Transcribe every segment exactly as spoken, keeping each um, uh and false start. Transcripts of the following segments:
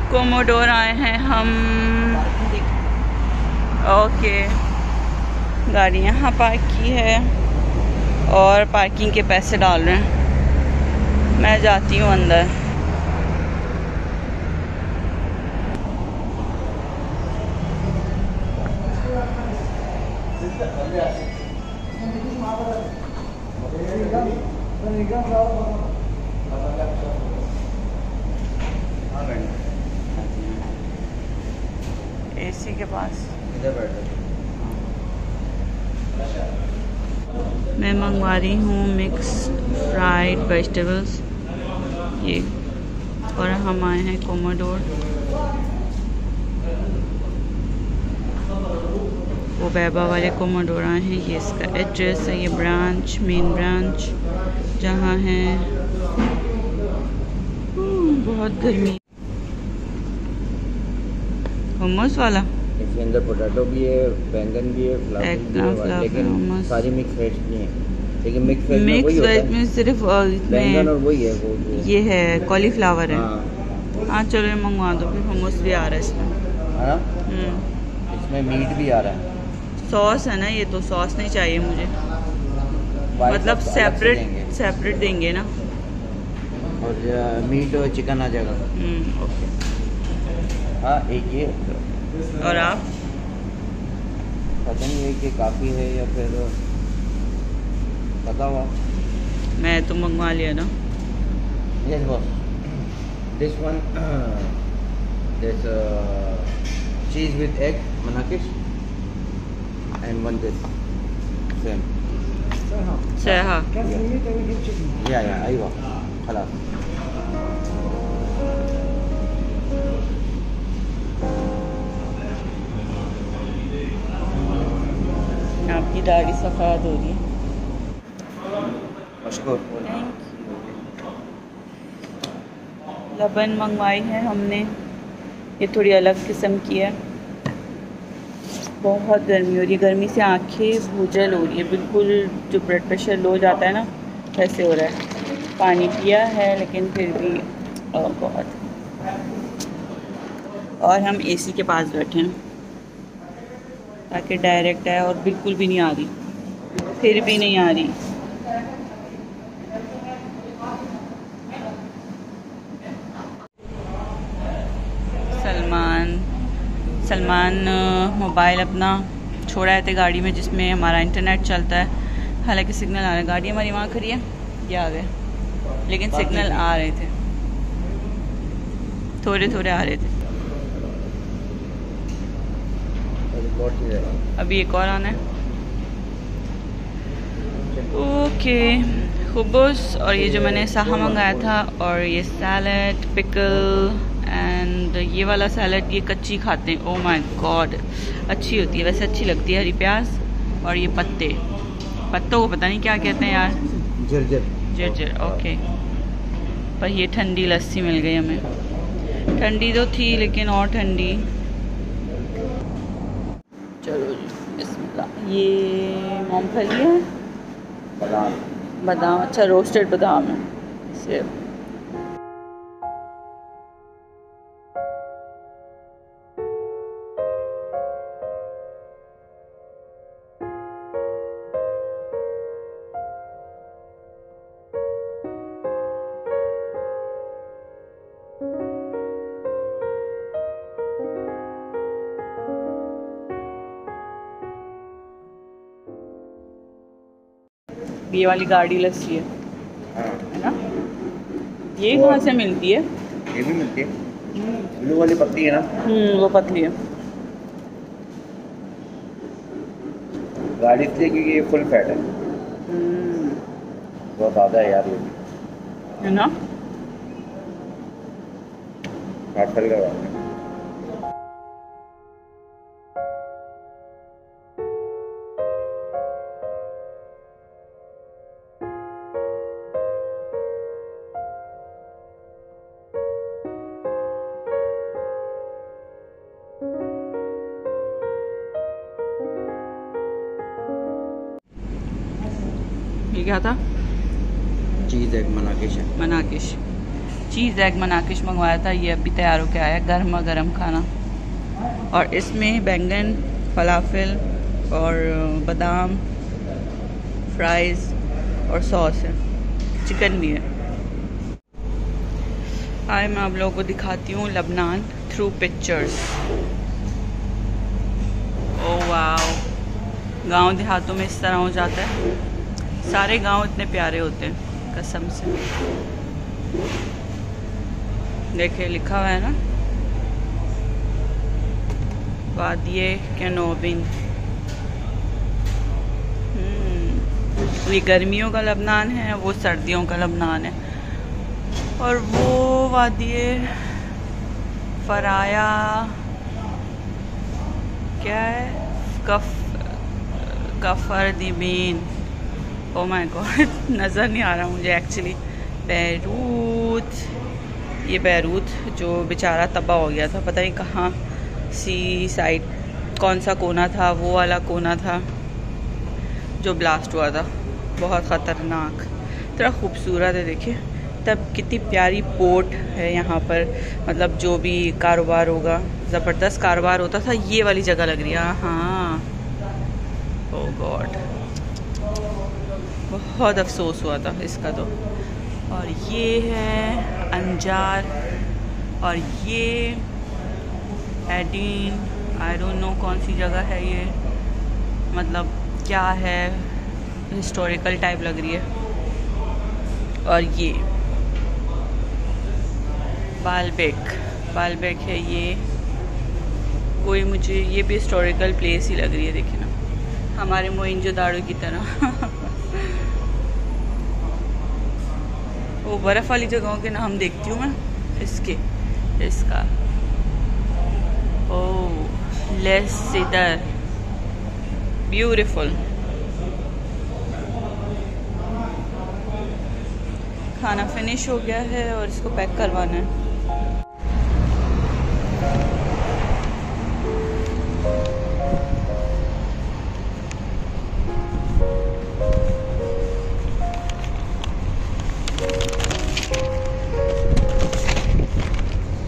Commodore आए हैं हम। ओके, गाड़ी यहाँ पार्क की है और पार्किंग के पैसे डाल रहे हैं। मैं जाती हूँ अंदर। एसी के पास मैं मंगवा रही हूँ मिक्स फ्राइड वेजिटेबल्स ये, और हम आए हैं कोमोडोर। वो बैबा वाले कोमोडोर आए हैं। ये इसका एड्रेस है, ये ब्रांच, मेन ब्रांच जहाँ है। बहुत गर्मी। hummus वाला इसके अंदर पोटैटो भी है, बैंगन भी है, फ्लावर, लेकिन सारी मिक्स वेज नहीं है। लेकिन मिक्स वेज में वही होता है, में सिर्फ बैंगन और वही है वो, वो ये है कॉलीफ्लावर है। हाँ हाँ चलो मंगवा दो फिर। hummus भी आ रहा है इसमें। हाँ हम्म इसमें मीट भी आ रहा है। सॉस है ना ये, तो सॉस नहीं चाहिए मुझे, मतलब सेपरेट सेपरेट देंगे ना। और मीट और चिकन आ जाएगा। हम्म ओके। हाँ एक ये, और आप पता नहीं है कि काफ़ी है या फिर पता हुआ। मैं तो मंगवा लिया ना। Yes boss, this one this cheese with egg मनाकिश एंड वन दिस सेम सहा। या या आई वो खलास। आपकी दाढ़ी सफ़ेद हो रही है। मशकूर। लबन मंगवाई है हमने, ये थोड़ी अलग किस्म की है। बहुत गर्मी हो रही है, गर्मी से आंखें भूजल हो रही है बिल्कुल। जो ब्लड प्रेशर लो जाता है ना वैसे हो रहा है। पानी पिया है लेकिन फिर भी बहुत। और हम एसी के पास बैठे हैं ताकि डायरेक्ट है, और बिल्कुल भी नहीं आ रही, फिर भी नहीं आ रही। सलमान सलमान मोबाइल अपना छोड़ा है थे गाड़ी में जिसमें हमारा इंटरनेट चलता है। हालांकि सिग्नल आ रहा है, गाड़ी हमारी वहाँ खड़ी है, ये आ गए, लेकिन सिग्नल आ रहे थे, थोड़े थोड़े आ रहे थे। अभी एक और आना है। ओके, खुबूस। और ये जो मैंने साहा मंगाया था, और ये सैलड, पिकल एंड ये वाला सैलड, ये कच्ची खाते हैं। ओह माय गॉड, अच्छी होती है वैसे, अच्छी लगती है। हरी प्याज और ये पत्ते, पत्तों को पता नहीं क्या कहते हैं यार, जर्जर जर्जर। ओके, पर ये ठंडी लस्सी मिल गई हमें। ठंडी तो थी लेकिन और ठंडी। चलो जी बिस्मिल्लाह। ये मूंगफली है, बादाम बादाम, अच्छा रोस्टेड बादाम है। सेब। ये वाली गाड़ी लस्सी है, है ना। ये कहाँ से मिलती है? ये भी मिलती है, ब्लू वाली पत्ती है ना। हम्म वो पतली है। गाड़ी इसलिए क्योंकि ये फुल फैट है, बहुत ज़्यादा है यार ये, है ना। आठ साल का बात है। ये क्या था? चीज़ एक मनाकिश है। मनाकिश। चीज़ एग मनाकिश मंगवाया था, ये अभी तैयार होके आया, गर्मा गर्म खाना। और इसमें बैंगन, फलाफल और बादाम, फ्राइज़ और सॉस है, चिकन भी है। आए मैं आप लोगों को दिखाती हूँ लबनान थ्रू पिक्चर्स। ओह वाओ, गांव देहातों में इस तरह हो जाता है। सारे गांव इतने प्यारे होते हैं कसम से। देखिए लिखा हुआ है ना, वादिये केनोबिन। ये गर्मियों का लबनान है, वो सर्दियों का लबनान है। और वो वादिये फराया क्या है, कफ कफर दिबीन। ओ माय गॉड, नज़र नहीं आ रहा मुझे एक्चुअली। बैरूत, ये बैरूत जो बेचारा तबाह हो गया था, पता नहीं कहाँ सी साइड, कौन सा कोना था, वो वाला कोना था जो ब्लास्ट हुआ था, बहुत ख़तरनाक। इतना खूबसूरत है, देखिए तब कितनी प्यारी पोर्ट है यहाँ पर। मतलब जो भी कारोबार होगा, ज़बरदस्त कारोबार होता था। ये वाली जगह लग रही है, हाँ। ओह गॉड, बहुत अफसोस हुआ था इसका तो। और ये है अंजार, और ये एडीन, आई डोंट नो कौन सी जगह है ये, मतलब क्या है, हिस्टोरिकल टाइप लग रही है। और ये बालबेक, बालबेक है ये कोई, मुझे ये भी हिस्टोरिकल प्लेस ही लग रही है। देखिए ना, हमारे मोइंजोदाड़ो की तरह। वो बर्फ़ वाली जगहों के नाम देखती हूँ मैं, इसके इसका ओह लेस इधर, ब्यूटीफुल। खाना फिनिश हो गया है और इसको पैक करवाना है।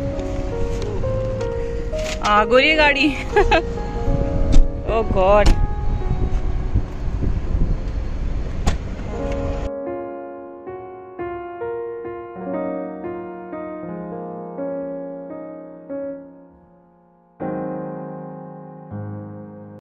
आ गई गाड़ी। ओह गॉड,